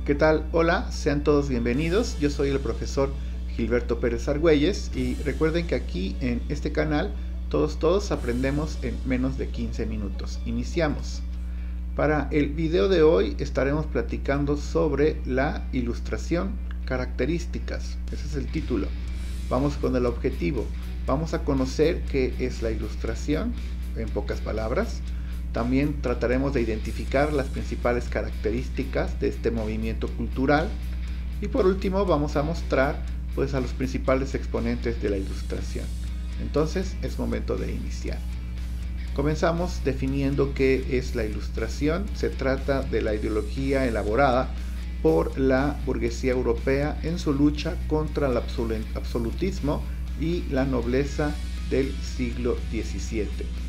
¿Qué tal? Hola, sean todos bienvenidos. Yo soy el profesor Gilberto Pérez Argüelles y recuerden que aquí en este canal todos aprendemos en menos de 15 minutos. Iniciamos. Para el video de hoy estaremos platicando sobre la ilustración, características. Ese es el título. Vamos con el objetivo. Vamos a conocer qué es la ilustración, en pocas palabras. También trataremos de identificar las principales características de este movimiento cultural. Y por último vamos a mostrar a los principales exponentes de la ilustración. Entonces es momento de iniciar. Comenzamos definiendo qué es la ilustración. Se trata de la ideología elaborada por la burguesía europea en su lucha contra el absolutismo y la nobleza del siglo XVII.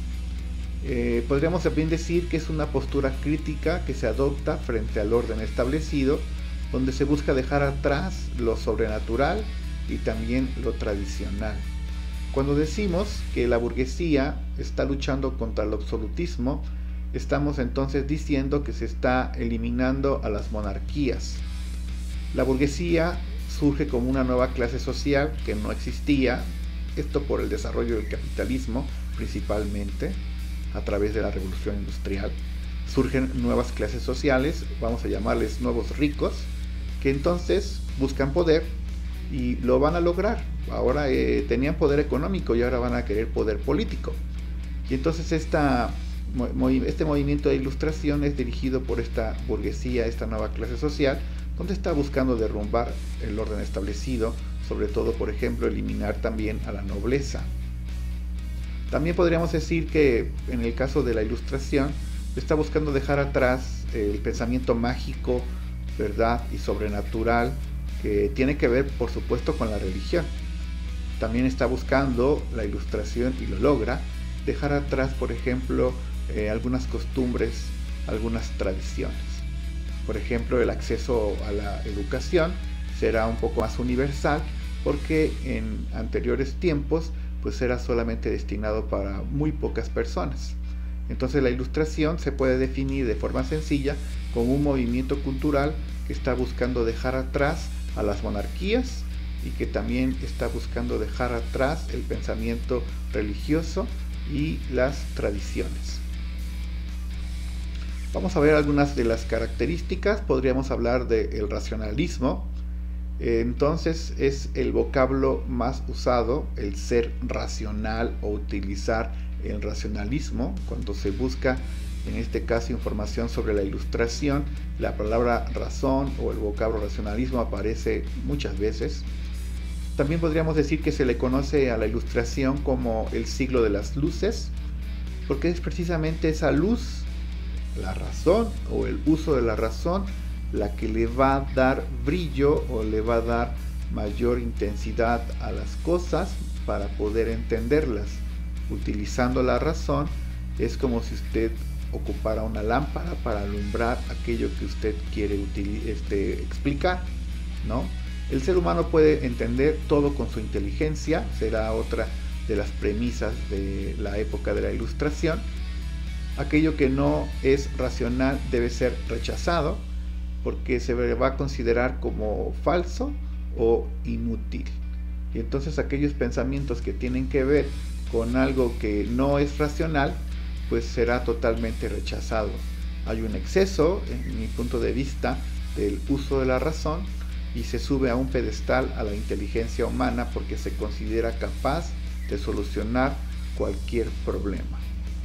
Podríamos también decir que es una postura crítica que se adopta frente al orden establecido, donde se busca dejar atrás lo sobrenatural y también lo tradicional. Cuando decimos que la burguesía está luchando contra el absolutismo, estamos entonces diciendo que se está eliminando a las monarquías. La burguesía surge como una nueva clase social que no existía, esto por el desarrollo del capitalismo principalmente, a través de la revolución industrial. Surgen nuevas clases sociales, vamos a llamarles nuevos ricos, que entonces buscan poder y lo van a lograr. Ahora tenían poder económico y ahora van a querer poder político. Y entonces este movimiento de ilustración es dirigido por esta burguesía, esta nueva clase social, donde está buscando derrumbar el orden establecido, sobre todo, por ejemplo, eliminar también a la nobleza. También podríamos decir que en el caso de la ilustración está buscando dejar atrás el pensamiento mágico, verdad y sobrenatural que tiene que ver, por supuesto, con la religión. También está buscando la ilustración, y lo logra, dejar atrás, por ejemplo, algunas costumbres, algunas tradiciones. Por ejemplo, el acceso a la educación será un poco más universal porque en anteriores tiempos era solamente destinado para muy pocas personas. Entonces la ilustración se puede definir de forma sencilla como un movimiento cultural que está buscando dejar atrás a las monarquías y que también está buscando dejar atrás el pensamiento religioso y las tradiciones. Vamos a ver algunas de las características. Podríamos hablar del racionalismo. Entonces es el vocablo más usado, el ser racional o utilizar el racionalismo. Cuando se busca, en este caso, información sobre la ilustración, la palabra razón o el vocablo racionalismo aparece muchas veces. También podríamos decir que se le conoce a la ilustración como el siglo de las luces, porque es precisamente esa luz, la razón o el uso de la razón, la que le va a dar brillo o le va a dar mayor intensidad a las cosas para poder entenderlas. Utilizando la razón es como si usted ocupara una lámpara para alumbrar aquello que usted quiere explicar, ¿no? El ser humano puede entender todo con su inteligencia, será otra de las premisas de la época de la Ilustración. Aquello que no es racional debe ser rechazado, porque se va a considerar como falso o inútil. Y entonces aquellos pensamientos que tienen que ver con algo que no es racional, será totalmente rechazado. Hay un exceso, en mi punto de vista, del uso de la razón y se sube a un pedestal a la inteligencia humana porque se considera capaz de solucionar cualquier problema.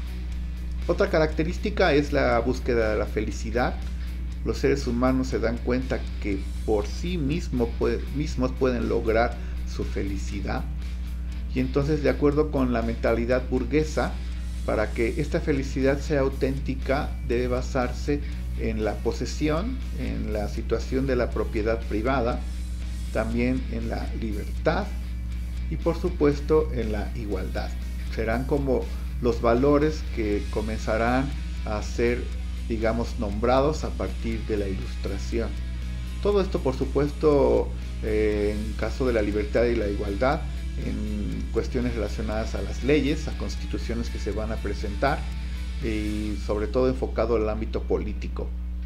Otra característica es la búsqueda de la felicidad. Los seres humanos se dan cuenta que por sí mismos pueden lograr su felicidad. Y entonces, de acuerdo con la mentalidad burguesa, para que esta felicidad sea auténtica, debe basarse en la posesión, en la situación de la propiedad privada, también en la libertad y, por supuesto, en la igualdad. Serán como los valores que comenzarán a ser, digamos, nombrados a partir de la Ilustración. Todo esto, por supuesto, en caso de la libertad y la igualdad, en cuestiones relacionadas a las leyes, a constituciones que se van a presentar y sobre todo enfocado al ámbito político.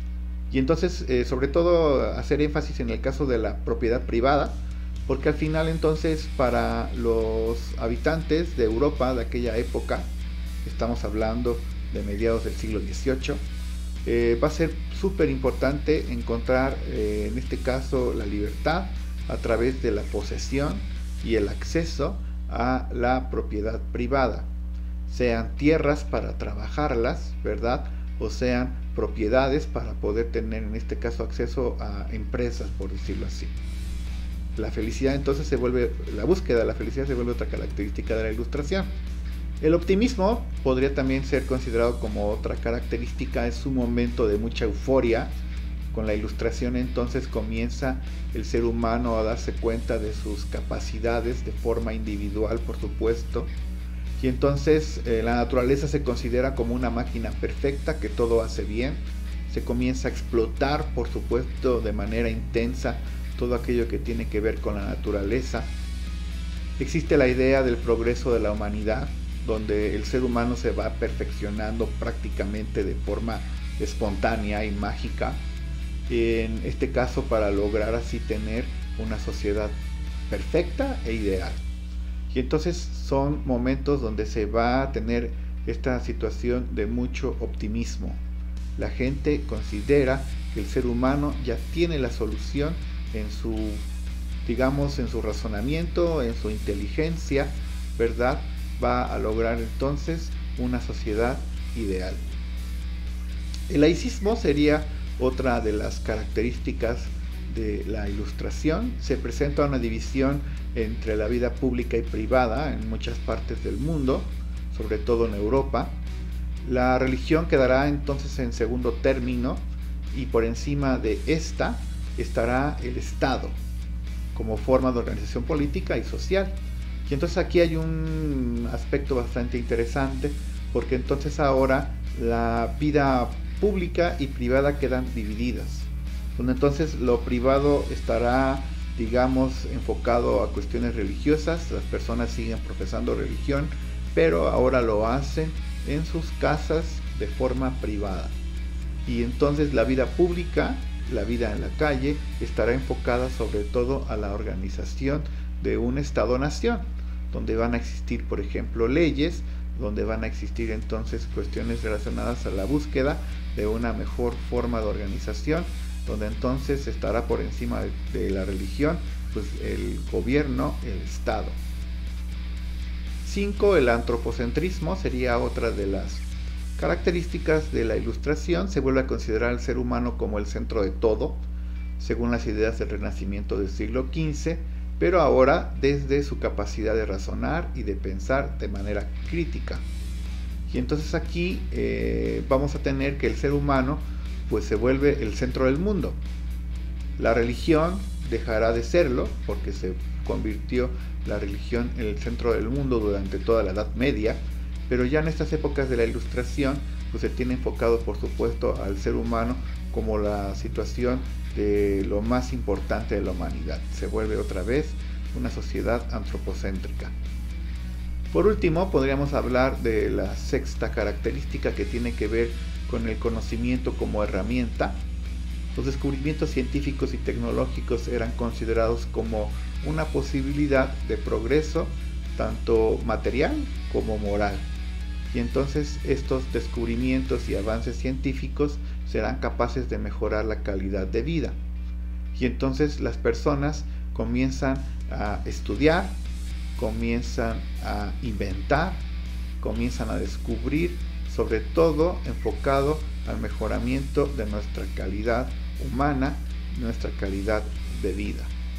Y entonces, sobre todo, hacer énfasis en el caso de la propiedad privada, porque al final entonces para los habitantes de Europa de aquella época, estamos hablando de mediados del siglo XVIII, va a ser súper importante encontrar en este caso la libertad a través de la posesión y el acceso a la propiedad privada, sean tierras para trabajarlas, ¿verdad? O sean propiedades para poder tener en este caso acceso a empresas, por decirlo así. La felicidad entonces la búsqueda de la felicidad se vuelve otra característica de la Ilustración. El optimismo podría también ser considerado como otra característica. Es un momento de mucha euforia. Con la Ilustración entonces comienza el ser humano a darse cuenta de sus capacidades de forma individual, por supuesto. Y entonces la naturaleza se considera como una máquina perfecta que todo hace bien. Se comienza a explotar, por supuesto, de manera intensa todo aquello que tiene que ver con la naturaleza. Existe la idea del progreso de la humanidad, donde el ser humano se va perfeccionando prácticamente de forma espontánea y mágica, en este caso para lograr así tener una sociedad perfecta e ideal. Y entonces son momentos donde se va a tener esta situación de mucho optimismo. La gente considera que el ser humano ya tiene la solución en su, digamos, en su razonamiento, en su inteligencia, ¿verdad? Va a lograr entonces una sociedad ideal. El laicismo sería otra de las características de la Ilustración. Se presenta una división entre la vida pública y privada en muchas partes del mundo, sobre todo en Europa. La religión quedará entonces en segundo término y por encima de esta estará el Estado como forma de organización política y social. Y entonces aquí hay un aspecto bastante interesante, porque entonces ahora la vida pública y privada quedan divididas, donde entonces lo privado estará, digamos, enfocado a cuestiones religiosas. Las personas siguen profesando religión, pero ahora lo hacen en sus casas de forma privada. Y entonces la vida pública, la vida en la calle, estará enfocada sobre todo a la organización de un Estado-nación, donde van a existir, por ejemplo, leyes, donde van a existir entonces cuestiones relacionadas a la búsqueda de una mejor forma de organización, donde entonces estará por encima de la religión, pues el gobierno, el Estado. 5. El antropocentrismo sería otra de las características de la Ilustración. Se vuelve a considerar al ser humano como el centro de todo, según las ideas del Renacimiento del siglo XV, pero ahora desde su capacidad de razonar y de pensar de manera crítica. Y entonces aquí vamos a tener que el ser humano pues se vuelve el centro del mundo. La religión dejará de serlo, porque se convirtió la religión en el centro del mundo durante toda la Edad Media, pero ya en estas épocas de la Ilustración pues se tiene enfocado, por supuesto, al ser humano como la situación de lo más importante de la humanidad. Se vuelve otra vez una sociedad antropocéntrica. Por último, podríamos hablar de la sexta característica, que tiene que ver con el conocimiento como herramienta. Los descubrimientos científicos y tecnológicos eran considerados como una posibilidad de progreso, tanto material como moral. Y entonces estos descubrimientos y avances científicos serán capaces de mejorar la calidad de vida. Y entonces las personas comienzan a estudiar, comienzan a inventar, comienzan a descubrir, sobre todo enfocado al mejoramiento de nuestra calidad humana, nuestra calidad de vida.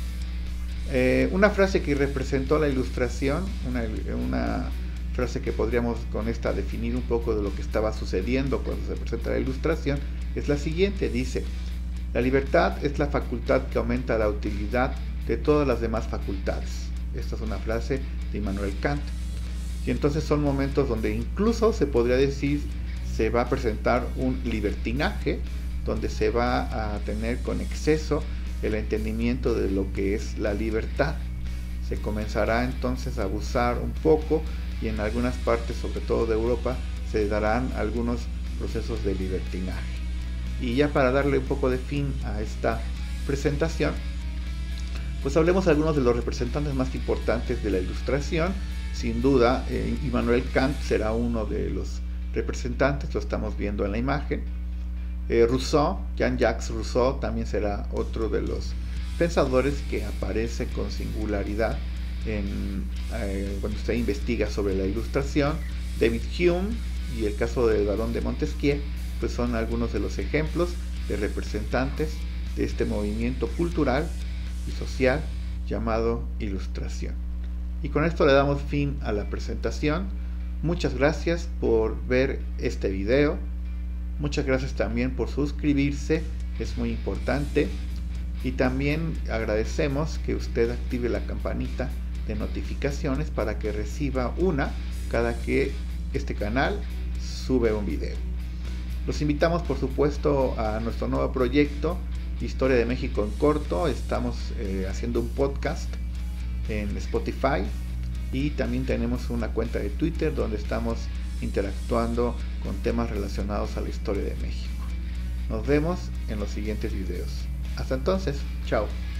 Una frase que representó la Ilustración, una frase que podríamos con esta definir un poco de lo que estaba sucediendo cuando se presenta la Ilustración, es la siguiente. Dice: la libertad es la facultad que aumenta la utilidad de todas las demás facultades. Esta es una frase de Immanuel Kant. Y entonces son momentos donde incluso se podría decir se va a presentar un libertinaje, donde se va a tener con exceso el entendimiento de lo que es la libertad. Se comenzará entonces a abusar un poco, y en algunas partes, sobre todo de Europa, se darán algunos procesos de libertinaje. Y ya para darle un poco de fin a esta presentación, pues hablemos de algunos de los representantes más importantes de la Ilustración. Sin duda, Immanuel Kant será uno de los representantes, lo estamos viendo en la imagen. Rousseau, Jean-Jacques Rousseau, también será otro de los pensadores que aparece con singularidad cuando usted investiga sobre la Ilustración. David Hume y el caso del Barón de Montesquieu, pues son algunos de los ejemplos de representantes de este movimiento cultural y social llamado Ilustración. Y con esto le damos fin a la presentación. Muchas gracias por ver este video. Muchas gracias también por suscribirse, es muy importante. Y también agradecemos que usted active la campanita de notificaciones para que reciba una cada que este canal sube un video. Los invitamos, por supuesto, a nuestro nuevo proyecto Historia de México en corto. Estamos haciendo un podcast en Spotify y también tenemos una cuenta de Twitter donde estamos interactuando con temas relacionados a la historia de México. Nos vemos en los siguientes videos. Hasta entonces, chao.